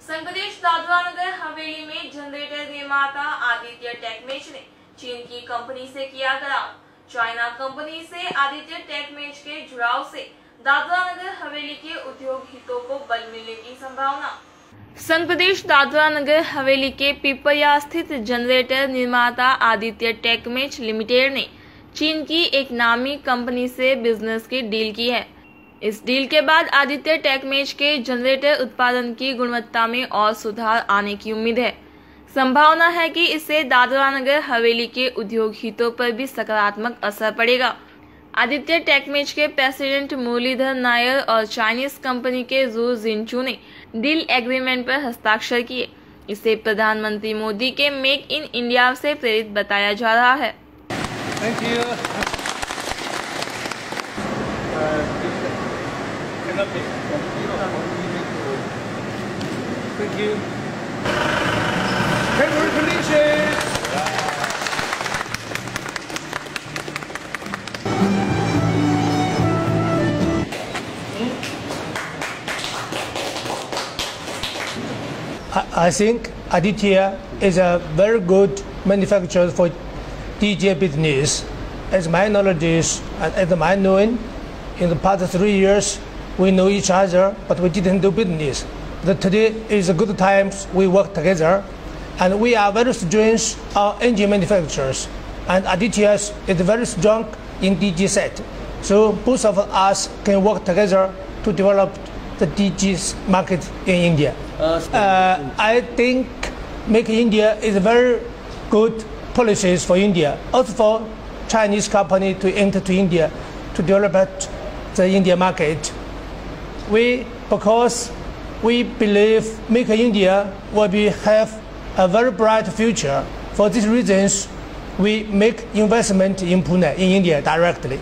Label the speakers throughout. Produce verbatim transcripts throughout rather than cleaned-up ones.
Speaker 1: संघ प्रदेश दादरा नगर हवेली में जनरेटर निर्माता आदित्य टेक्मेच ने चीन की कंपनी से किया करार। चाइना कंपनी से आदित्य टेक्मेच के जुड़ाव से दादरा नगर हवेली के उद्योग हितों को बल मिलने की संभावना। संघ प्रदेश दादरा नगर हवेली के पिपरिया स्थित जनरेटर निर्माता आदित्य टेक्मेच लिमिटेड ने चीन की एक नामी कंपनी से बिजनेस की डील की है। इस डील के बाद आदित्य टेक्मेच के जनरेटर उत्पादन की गुणवत्ता में और सुधार आने की उम्मीद है। संभावना है कि इससे दादरा नगर हवेली के उद्योग हितों पर भी सकारात्मक असर पड़ेगा। आदित्य टेक्मेच के प्रेसिडेंट मुरलीधर नायर और चाइनीज कंपनी के जू जिनचू ने डील एग्रीमेंट पर हस्ताक्षर किए। इसे प्रधानमंत्री मोदी के मेक इन इंडिया से प्रेरित बताया जा रहा है।
Speaker 2: Thank you. Thank you. Congratulations. I think Aditya is a very good manufacturer for D J business. As my knowledge is, and as my knowing, in the past three years, we know each other, but we didn't do business. But today is a good time we work together, and we are very strong our engine manufacturers, and Aditya is very strong in D J set. So both of us can work together to develop the D J market in India. Uh, I think Make India is a very good policies for India, also for Chinese company to enter to India to develop the India market. We, because we believe Make India will be have a very bright future. For these reasons, we make investment in Pune, in India directly.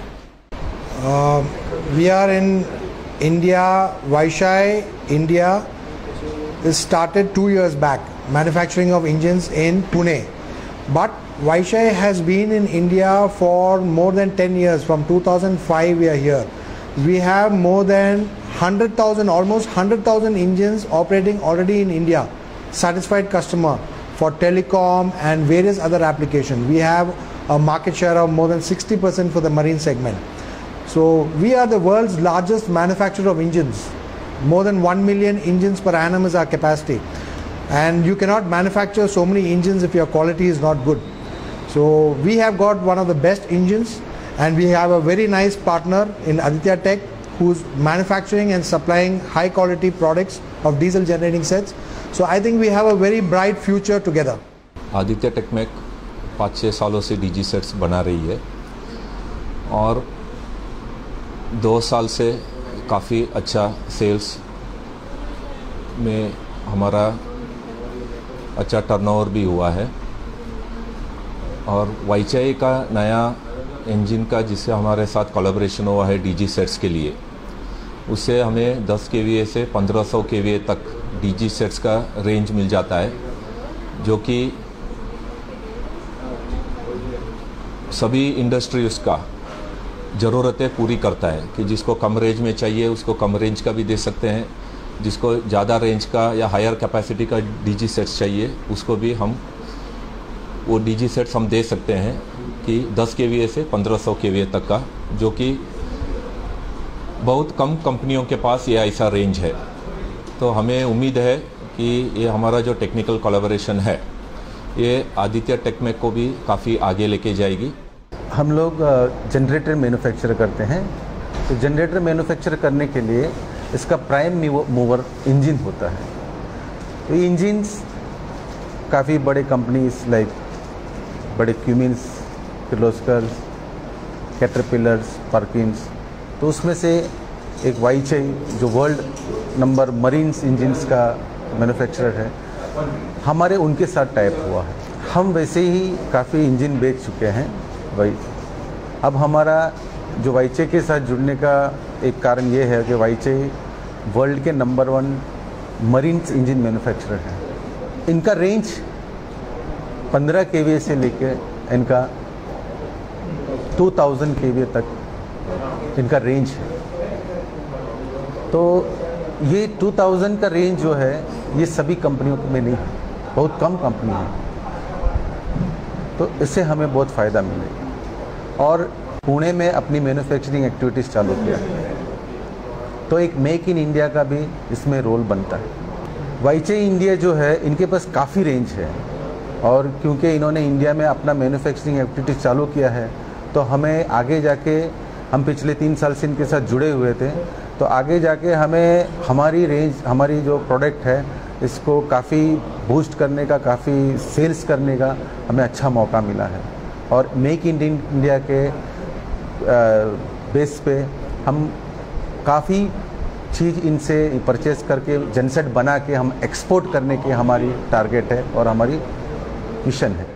Speaker 3: Uh, we are in India, Vaishai, India. It started two years back, manufacturing of engines in Pune. But Vaishai has been in India for more than ten years. From two thousand five we are here. We have more than one hundred thousand, almost one hundred thousand engines operating already in India. Satisfied customer for telecom and various other applications. We have a market share of more than sixty percent for the marine segment. So we are the world's largest manufacturer of engines. More than one million engines per annum is our capacity. And you cannot manufacture so many engines if your quality is not good. So we have got one of the best engines, and we have a very nice partner in Aditya Tech who's manufacturing and supplying high quality products of diesel generating sets. So I think we have a very bright future together.
Speaker 4: Aditya tech में पाँच छः सालों से DG sets बना रही है और दो साल से काफ़ी अच्छा सेल्स में हमारा अच्छा टर्नओवर भी हुआ है। और वाईचाई का नया इंजन का जिससे हमारे साथ कोलैबोरेशन हुआ है डीजी सेट्स के लिए, उससे हमें दस केवीए से पंद्रह सौ केवीए तक डीजी सेट्स का रेंज मिल जाता है, जो कि सभी इंडस्ट्रीज का ज़रूरतें पूरी करता है कि जिसको कम रेंज में चाहिए उसको कम रेंज का भी दे सकते हैं, जिसको ज़्यादा रेंज का या हायर कैपेसिटी का डीजी सेट्स चाहिए उसको भी हम वो डीजी सेट्स हम दे सकते हैं कि दस केवीए से पंद्रह सौ केवीए तक का, जो कि बहुत कम कंपनियों के पास ये ऐसा रेंज है। तो हमें उम्मीद है कि ये हमारा जो टेक्निकल कोलैबोरेशन है ये आदित्य टेक में को भी काफ़ी आगे लेके जाएगी।
Speaker 5: हम लोग जनरेटर मैन्युफैक्चर करते हैं, तो जनरेटर मैन्युफैक्चर करने के लिए इसका प्राइम मूवर इंजन होता है। तो इंजन्स काफ़ी बड़े कंपनीज लाइक बड़े क्यूमिन्स, किर्लोस्कर, कैटरपिलर्स, पर्किंस, तो उसमें से एक वाईचाई जो वर्ल्ड नंबर मरीन्स इंजन्स का मैन्युफैक्चरर है, हमारे उनके साथ टाइप हुआ है। हम वैसे ही काफ़ी इंजन बेच चुके हैं भाई। अब हमारा जो वाईचाई के साथ जुड़ने का एक कारण ये है कि वाईचाई वर्ल्ड के number one marines engine manufacturer है। इनका रेंज पंद्रह केवीए से लेके इनका दो हज़ार केवीए तक इनका रेंज है। तो ये दो हज़ार का रेंज जो है ये सभी कंपनियों में नहीं है, बहुत कम कंपनी है। तो इससे हमें बहुत फ़ायदा मिलेगा। और पुणे में अपनी मैन्युफैक्चरिंग एक्टिविटीज़ चालू किया है, तो एक मेक इन इंडिया का भी इसमें रोल बनता है। वाईचे इंडिया जो है, इनके पास काफ़ी रेंज है, और क्योंकि इन्होंने इंडिया में अपना मैन्युफैक्चरिंग एक्टिविटीज़ चालू किया है, तो हमें आगे जाके, हम पिछले तीन साल से इनके साथ जुड़े हुए थे, तो आगे जाके हमें हमारी रेंज, हमारी जो प्रोडक्ट है, इसको काफ़ी बूस्ट करने का, काफ़ी सेल्स करने का हमें अच्छा मौका मिला है। और मेक इन इंडिया के बेस पे हम काफ़ी चीज़ इनसे परचेस करके जनसेट बना के हम एक्सपोर्ट करने की हमारी टारगेट है और हमारी मिशन है।